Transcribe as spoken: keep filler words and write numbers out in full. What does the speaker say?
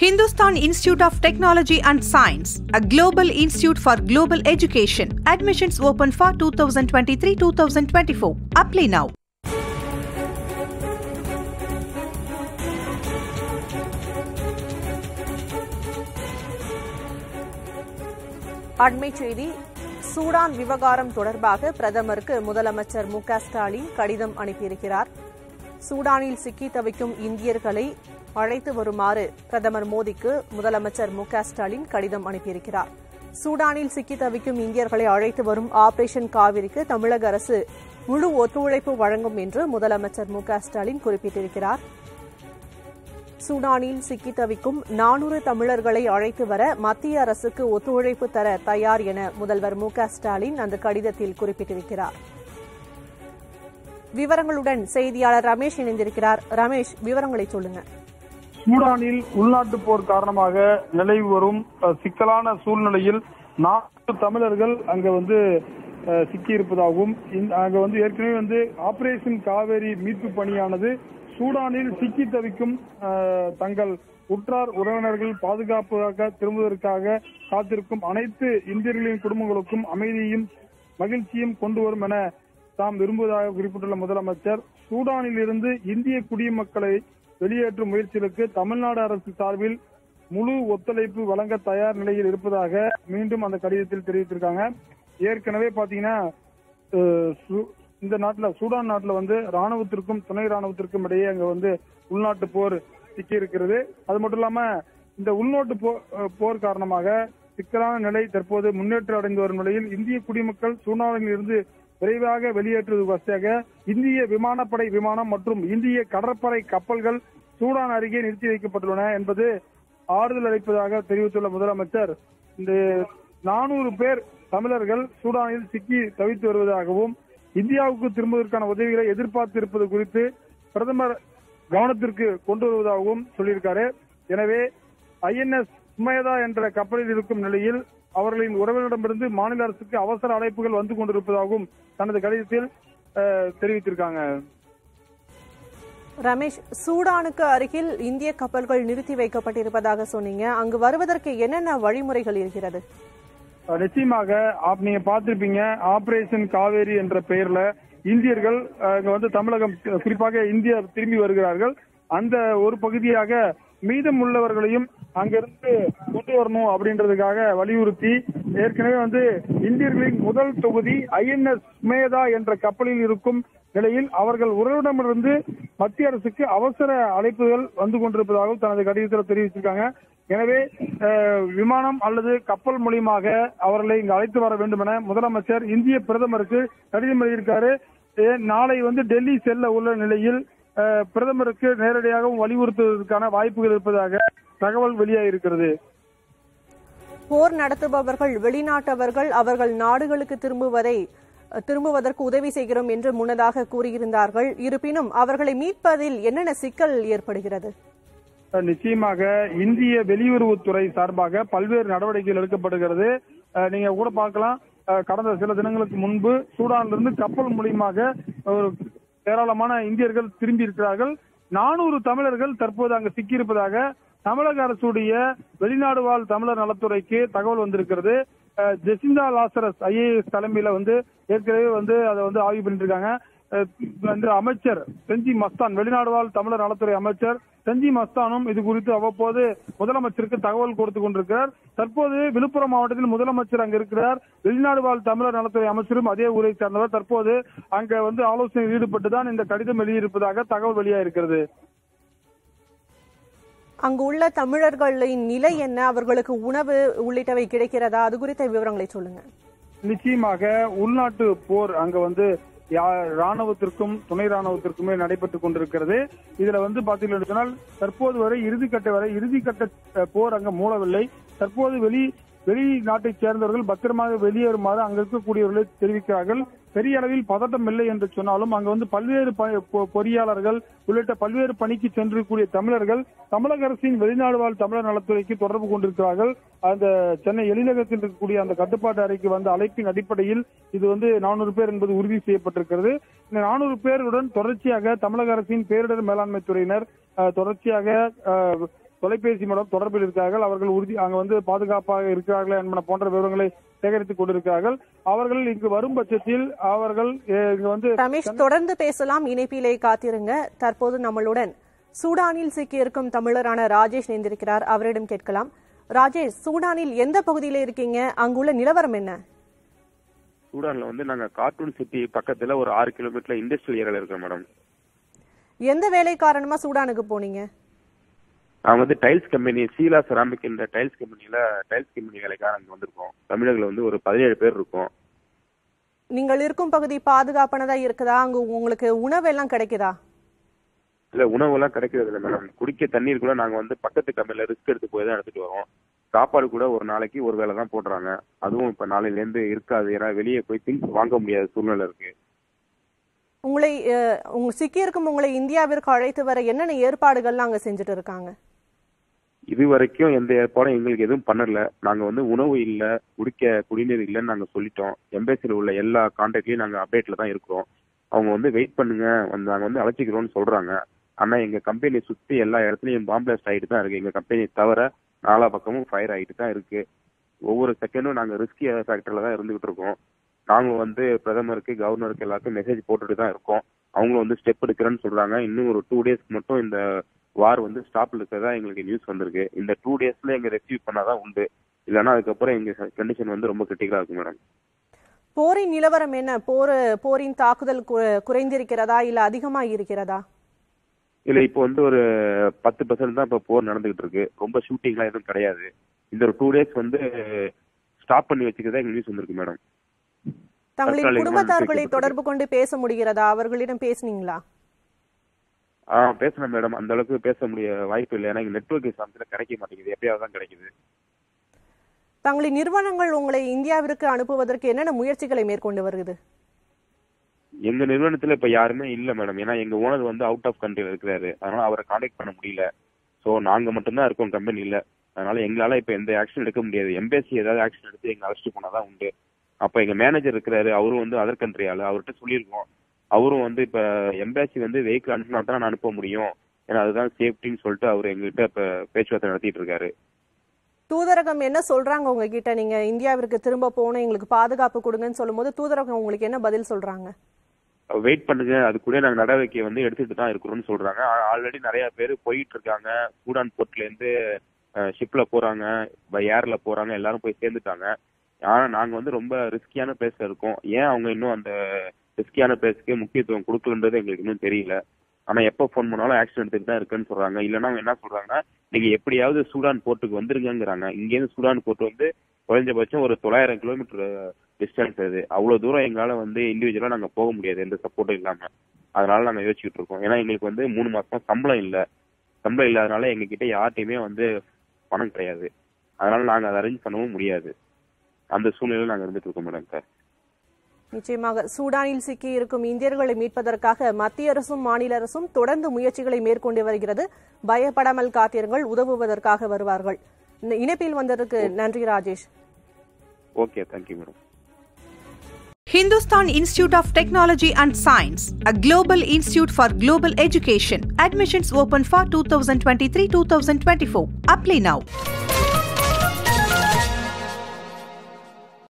Hindustan Institute of Technology and Science, a global institute for global education. Admissions open for twenty twenty-three to twenty twenty-four. Apply now. அண்மை செய்தி. Sudan விவகாரம் தொடர்பாக பிரதமருக்கு முதலமைச்சர் மு க ஸ்டாலின் கடிதம் அனுப்பியிருக்கிறார். சூடானில் சிக்கி தவிக்கும் இந்தியர்களை அழைத்து வருமாறு பிரதமர் மோடிக்கு முதலமைச்சர் மு க ஸ்டாலின் கடிதம் அனுப்பியிருக்கிறார். சூடானில் சிக்கி தவிக்கும் இந்தியர்களை அழைத்து வரும் ஆபரேஷன் காவிரிக்கு தமிழக அரசு முழு ஒத்துழைப்பு வழங்கும் என்று முதலமைச்சர் மு க ஸ்டாலின் குறிப்பிட்டிருக்கிறார். சூடானில் சிக்கி தவிக்கும் நானூறு தமிழர்களை அழைத்து வர மத்திய அரசுக்கு ஒத்துழைப்பு தர தயார் என முதல்வர் மு க ஸ்டாலின் அந்த கடிதத்தில் குறிப்பிட்டிருக்கிறார். விவரங்களுடன் செய்தியாளர் ரமேஷ் இணைந்திருக்கிறார். ரமேஷ், விவரங்களை சொல்லுங்க. சூடானில் உள்நாட்டு போர் காரணமாக நிலவி வரும் சிக்கலான சூழ்நிலையில் நான்கு தமிழர்கள் அங்க வந்து சிக்கி இருப்பதாகவும் அங்க வந்து ஏற்கனவே வந்து ஆபரேஷன் காவேரி மீட்பு பணியானது சூடானில் சிக்கி தவிக்கும் தங்கள் உற்றார் உறவினர்கள் பாதுகாப்பாக திரும்புவதற்காக காத்திருக்கும் அனைத்து இந்தியர்களின் குடும்பங்களுக்கும் அமைதியும் மகிழ்ச்சியும் கொண்டு வரும் என தாம் விரும்புவதாக குறிப்பிட்டுள்ள முதலமைச்சர், சூடானில் இருந்து இந்திய குடிமக்களை வெளியேற்றும் முயற்சிகளுக்கு தமிழ்நாடு அரசு சார்பில் முழு ஒத்துழைப்பு வழங்க தயார் நிலையில் இருப்பதாக மீண்டும் அந்த கடிதத்தில் தெரிவித்திருக்காங்க. ஏற்கனவே பாத்தீங்கன்னா இந்த நாட்டில் சூடான் நாட்டில் வந்து ராணுவத்திற்கும் துணை ராணுவத்திற்கும் இடையே அங்க வந்து உள்நாட்டு போர் சிக்கி இருக்கிறது. அது மட்டும் இல்லாம இந்த உள்நாட்டு போர் காரணமாக சிக்கலான நிலை தற்போது முன்னேற்றம் அடைந்து வரும் நிலையில் இந்திய குடிமக்கள் சூடானில் இருந்து விரைவாக வெளியேற்றுவது வசதியாக இந்திய விமானப்படை விமானம் மற்றும் இந்திய கடற்படை கப்பல்கள் சூடான் அருகே நிறுத்தி வைக்கப்பட்டுள்ளன என்பது ஆறுதல் அளிப்பதாக தெரிவித்துள்ள முதலமைச்சர், இந்த நானூறு பேர் தமிழர்கள் சூடானில் சிக்கி தவித்து வருவதாகவும் இந்தியாவுக்கு திரும்புவதற்கான உதவிகளை எதிர்பார்த்து இருப்பது குறித்து பிரதமர் கவனத்திற்கு கொண்டு வருவதாகவும் சொல்லியிருக்காரு. எனவே ஐ என் எஸ் சுமேதா என்ற கப்பலில் இருக்கும் நிலையில் அவர்களின் உறவினரிடமிருந்து மாநில அரசுக்கு அவசர அழைப்புகள் வந்து கொண்டிருப்பதாகவும் தனது கடிதத்தில் தெரிவித்திருக்காங்க. ரமேஷ், சூடானுக்கு அருகில் இந்திய கப்பல்கள் நிறுத்தி வைக்கப்பட்டிருப்பதாக சொன்னீங்க. அங்கு வருவதற்கு என்னென்ன வழிமுறைகள் இருக்கிறது? நிச்சயமாக நீங்க பார்த்திருப்பீங்க, ஆபரேஷன் காவேரி என்ற பெயர்ல இந்தியர்கள் இங்க வந்து தமிழகம் குறிப்பாக இந்தியா திரும்பி வருகிறார்கள். அந்த ஒரு பகுதியாக மீதம் உள்ளவர்களையும் அங்கிருந்து கொண்டு வரணும் அப்படின்றதுக்காக வலியுறுத்தி ஏற்கனவே வந்து இந்தியர்களின் முதல் தொகுதி ஐ என் எஸ் சுமேதா என்ற கப்பலில் இருக்கும் நிலையில் அவர்கள் உறவிடமிருந்து மத்திய அரசுக்கு அவசர அழைப்புகள் வந்து கொண்டிருப்பதாகவும் தனது கடிதத்தில் தெரிவித்திருக்காங்க. எனவே விமானம் அல்லது கப்பல் மூலியமாக அவர்களை இங்கு அழைத்து வர வேண்டும் என முதலமைச்சர் இந்திய பிரதமருக்கு கடிதம் எழுதியிருக்காரு. நாளை வந்து டெல்லி செல்ல உள்ள நிலையில் பிரதமருக்கு நேரடியாகவும் வலியுறுத்துவதற்கான வாய்ப்புகள் இருப்பதாக தகவல் வெளியாகியிருக்கிறது. போர் நடத்துபவர்கள் வெளிநாட்டவர்கள் அவர்கள் நாடுகளுக்கு திரும்புவதை திரும்புவதற்கு உதவி செய்கிறோம் என்று முன்னதாக கூறியிருந்தார்கள். இருப்பினும் அவர்களை மீட்பதில் என்னென்ன சிக்கல் ஏற்படுகிறது? நிச்சயமாக இந்திய வெளியுறவுத்துறை சார்பாக பல்வேறு நடவடிக்கைகள் எடுக்கப்படுகிறது. நீங்க கூட பார்க்கலாம், கடந்த சில தினங்களுக்கு முன்பு சூடானிலிருந்து கப்பல் மூலியமாக ஒரு ஏராளமான இந்தியர்கள் திரும்பி இருக்கிறார்கள். நானூறு தமிழர்கள் தற்போது அங்கு சிக்கியிருப்பதாக தமிழக அரசுடைய வெளிநாடு வாழ் தமிழர் நலத்துறைக்கு தகவல் வந்திருக்கிறது. Jacintha Lazarus I A S தலைமையில வந்து ஏற்கனவே வந்து அதை வந்து ஆய்வு பண்ணிட்டு இருக்காங்க. அமைச்சர் செஞ்சி மஸ்தான், வெளிநாடு வாழ் தமிழர் நலத்துறை அமைச்சர் செஞ்சி மஸ்தானும் இது குறித்து அவ்வப்போது முதலமைச்சருக்கு தகவல் கொடுத்து கொண்டிருக்கிறார். தற்போது விழுப்புரம் மாவட்டத்தில் முதலமைச்சர் அங்க இருக்கிறார். வெளிநாடு வாழ் தமிழர் நலத்துறை அமைச்சரும் அதே ஊரை சார்ந்தவர். தற்போது அங்க வந்து ஆலோசனையில் ஈடுபட்டுதான் இந்த கடிதம் எழுதியிருப்பதாக தகவல் வெளியாயிருக்கிறது. அங்கு உள்ள தமிழர்களின் நிலை என்ன? அவர்களுக்கு உணவு உள்ளிட்டவை கிடைக்கிறதா? அது குறித்த விவரங்களை சொல்லுங்க. நிச்சயமாக உள்நாட்டு போர் அங்க வந்து ராணுவத்திற்கும் துணை ராணுவத்திற்குமே நடைபெற்றுக் கொண்டிருக்கிறது. இதுல வந்து பாத்தீங்கன்னா சொன்னால் தற்போது வரை இறுதிக்கட்ட வரை இறுதிக்கட்ட போர் அங்க மூடவில்லை. தற்போது வெளி வெளிநாட்டை சேர்ந்தவர்கள் பத்திரமாக வெளியேறுமாறு அங்க இருக்கக்கூடியவர்களை தெரிவிக்கிறார்கள். பெரிய அளவில் பதட்டம் இல்லை என்று சொன்னாலும் அங்கு வந்து பல்வேறு பொறியாளர்கள் உள்ளிட்ட பல்வேறு பணிக்கு சென்றிருக்கக்கூடிய தமிழர்கள் தமிழக அரசின் வெளிநாடு வாழ் தமிழர் நலத்துறைக்கு தொடர்பு கொண்டிருக்கிறார்கள். அந்த சென்னை எழிலகத்தில் இருக்கக்கூடிய அந்த கட்டுப்பாட்டு அறைக்கு வந்த அழைப்பின் அடிப்படையில் இது வந்து நானூறு பேர் என்பது உறுதி செய்யப்பட்டிருக்கிறது. இந்த நானூறு பேருடன் தொடர்ச்சியாக தமிழக அரசின் பேரிடர் மேலாண்மை துறையினர் தொடர்ச்சியாக தொலைபேசி மூலம் தொடர்பில் இருக்கிறார்கள். அவர்கள் உறுதி அங்க வந்து பாதுகாப்பாக இருக்கிறார்களா என்பன போன்ற விவரங்களை சேகரித்துக் கொண்டிருக்கிறார்கள். அவர்கள் இங்கு வரும் பட்சத்தில் அவர்கள் இங்கு வந்து ரமேஷ் தொடர்ந்து பேசலாம், இணைப்பிலே காத்திருங்க. தற்போது நம்மளுடன் சூடானில் சிக்கியிருக்கும் தமிழரான ராஜேஷ் இணைந்திருக்கிறார், அவரிடம் கேட்கலாம். ராஜேஷ், சூடானில் எந்த பகுதியில இருக்கீங்க? அங்குள்ள நிலவரம் என்ன? சூடான்ல வந்து நாங்க கார்ட்டூன் சிட்டி பக்கத்துல ஒரு ஆறு கிலோமீட்டர்ல இண்டஸ்ட்ரியல் ஏரியால இருக்கோம் மேடம். எந்த வேலை காரணமா சூடானுக்கு போனீங்க? நான் வந்து டைல்ஸ் கம்பெனி சீலா செராமிக் என்ற டைல்ஸ் கம்பெனியில டைல்ஸ் கம்பெனி வேலைக்காக அங்க வந்திருக்கோம். தமிழர்கள் வந்து ஒரு பதினேழு பேர் இருக்கோம். நீங்கள் இருக்கும் பகுதி பாதுகாப்பானதா இருக்குதா? அங்க உங்களுக்கு உணவு எல்லாம் கிடைக்குதா? இல்ல, உணவு எல்லாம் கிடைக்கிறது இல்லை மேடம். குடிக்க தண்ணீர் கூட நாங்க வந்து பக்கத்து கம்பெனில ரிஸ்க் எடுத்து போய் தான் எடுத்துட்டு வரோம். சாப்பாடு கூட ஒரு நாளைக்கு ஒரு வேலை தான் போடுறாங்க. அதுவும் இப்ப நாளையில இருந்து இருக்காது. ஏன்னா வெளியே போய் திங்ஸ் வாங்க முடியாத சூழ்நிலை இருக்கு. உங்களை உங்க சிக்கி இருக்கும் உங்களை இந்தியாவிற்கு அழைத்து வர என்னென்ன ஏற்பாடுகள்லாம் அங்க செஞ்சுட்டு இருக்காங்க? இது வரைக்கும் எந்த ஏற்பாடும் எங்களுக்கு எதுவும் பண்ணல. நாங்க வந்து உணவு இல்ல, குடிக்க குடிநீர் இல்லைன்னு நாங்க சொல்லிட்டோம். எம்பேசியில் உள்ள எல்லா கான்டாக்ட்லயும் நாங்க அப்டேட்ல தான் இருக்கிறோம். அவங்க வந்து வெயிட் பண்ணுங்க, வந்து நாங்க வந்து அழைச்சிக்கிறோம்னு சொல்றாங்க. ஆனா எங்க கம்பெனி சுத்தி எல்லா இடத்துலயும் பாம் பிளாஸ்ட் ஆகிட்டு தான் இருக்கு. எங்க கம்பெனி தவிர நாலா பக்கமும் ஃபயர் ஆகிட்டு தான் இருக்கு. ஒவ்வொரு செகண்டும் நாங்க ரிஸ்கி ஃபேக்டர்ல தான் இருந்துகிட்டு இருக்கோம். நாங்க வந்து பிரதமருக்கு, கவர்னருக்கு எல்லாருக்கும் மெசேஜ் போட்டுட்டு தான் இருக்கோம். அவங்களும் வந்து ஸ்டெப் எடுக்கிறேன்னு சொல்றாங்க. இன்னும் ஒரு டூ டேஸ்க்கு மட்டும் இந்த வார் வந்து ஸ்டாப்ல இருக்கிறதா எங்களுக்கு நியூஸ் வந்திருக்கு. இந்த டூ டேஸ்ல எங்க ரெசீவ் பண்ணாதான் உண்டு, இல்லைன்னா அதுக்கப்புறம் எங்க கண்டிஷன் வந்து ரொம்ப கிரிட்டிக்கலா இருக்கு மேடம். போரின் நிலவரம் என்ன? போர் போரின் தாக்குதல் குறைந்திருக்கிறதா இல்ல அதிகமா இருக்கிறதா? இல்ல, இப்போ வந்து ஒரு பத்து பர்சன்ட் தான் இப்ப போர் நடந்துகிட்டு இருக்கு. ரொம்ப ஷூட்டிங்லாம் எதுவும் கிடையாது. இந்த ஒரு டூ டேஸ் வந்து ஸ்டாப் பண்ணி வச்சுக்கிறதா எங்க நியூஸ் வந்திருக்கு மேடம். தங்களின் குடும்பத்தார்களை தொடர்பு கொண்டு பேச முடிகிறதா? அவர்களிடம் பேசுனீங்களா? ஆஹ் பேசுறேன் மேடம். அந்த அளவுக்கு பேச முடிய வாய்ப்பு இல்லை. ஏன்னா நெட்வொர்க் சாமத்துல கிடைக்க மாட்டேங்குது, எப்பயாவது தான் கிடைக்குது. தங்களின் நிறுவனங்கள் உங்களை இந்தியாவிற்கு அனுப்புவதற்கு என்னென்ன முயற்சிகளை மேற்கொண்டு வருகிறது? எங்க நிறுவனத்துல இப்ப யாருமே இல்ல மேடம். ஏன்னா எங்க ஓனர் வந்து அவுட் ஆஃப் கண்ட்ரில இருக்கிறாரு. அதனால அவரை கான்டாக்ட் பண்ண முடியல. சோ நாங்க மட்டும்தான் இருக்கோம் கம்பெனில. அதனால எங்களால இப்ப எந்த ஆக்ஷன் எடுக்க முடியாது. எம்பேசி ஏதாவது ஆக்ஷன் எடுத்து எங்க அழைச்சிட்டு போனாதான் உண்டு. அப்ப எங்க மேனேஜர் இருக்கிறாரு, அவரும் வந்து அதர் கண்ட்ரி ஆளு. அவர்கிட்ட சொல்லியிருக்கோம். அவரும் வந்து இப்ப எம்பேசி வந்து வெஹிக்கிள் அனுப்பினா தான் நான் அனுப்ப முடியும், ஏன்னா அதுதான் சேஃப்டின்னு சொல்லிட்டு அவர் எங்ககிட்ட இப்ப பேச்சுவார்த்தை நடத்திட்டு இருக்காரு. தூதரகம் என்ன சொல்றாங்க உங்ககிட்ட? நீங்க இந்தியாவிற்கு திரும்ப போகணும், எங்களுக்கு பாதுகாப்பு கொடுங்கன்னு சொல்லும் போது தூதரகம் உங்களுக்கு என்ன பதில் சொல்றாங்க? வெயிட் பண்ணுங்க, அது கூட நாங்க நடவடிக்கை வந்து எடுத்துட்டு தான் இருக்கிறோம்னு சொல்றாங்க. ஆல்ரெடி நிறைய பேர் போயிட்டு இருக்காங்க. சூடான் போர்ட்ல இருந்து ஷிப்ல போறாங்க, ஏர்ல போறாங்க, எல்லாரும் போய் சேர்ந்துட்டாங்க. ஆனா நாங்க வந்து ரொம்ப ரிஸ்கியான பிளேஸ்ல இருக்கோம். ஏன் அவங்க இன்னும் அந்த ரிஸ்கியான பிளேஸ்க்கு முக்கியத்துவம் கொடுக்கலன்றது எங்களுக்கு இன்னும் தெரியல. ஆனா எப்ப போன் பண்ணாலும் ஆக்ஷன் எடுத்துட்டு தான் இருக்குன்னு சொல்றாங்க. இல்லைன்னா அவங்க என்ன சொல்றாங்கன்னா, நீங்க எப்படியாவது சூடான் போர்ட்டுக்கு வந்துருங்கிறாங்க. இங்கேருந்து சூடான் போர்ட் வந்து குறைஞ்சபட்சம் ஒரு தொள்ளாயிரம் கிலோமீட்டர் டிஸ்டன்ஸ். அது அவ்வளவு தூரம் எங்களால வந்து இண்டிவிஜுவலா நாங்க போக முடியாது எந்த சப்போர்ட்டும் இல்லாம. அதனால நாங்க யோசிச்சுட்டு இருக்கோம். ஏன்னா எங்களுக்கு வந்து மூணு மாசமா சம்பளம் இல்ல. சம்பளம் இல்லாதனால எங்க கிட்ட யார்ட்டையுமே வந்து பணம் கிடையாது. அதனால நாங்க அதை அரேஞ்ச் பண்ணவும் முடியாது. அந்த சூழ்நிலையில நாங்க இருந்துட்டு இருக்கோம் மேடம். சார், நிச்சயமாக சூடானில் சிக்கி இருக்கும் இந்தியர்களை மீட்பதற்காக மத்திய அரசும் மாநில அரசும் தொடர்ந்து முயற்சிகளை மேற்கொண்டு வருகிறது. பயப்படாமல் காத்திருங்கள், உதவுவதற்காக வருவார்கள். இணைப்பில் வந்ததற்கு நன்றி Rajesh. Okay, thank you madam. Hindustan Institute of Technology and Science, a global institute for global education. Admissions open for two thousand twenty-three to two thousand twenty-four. Apply now.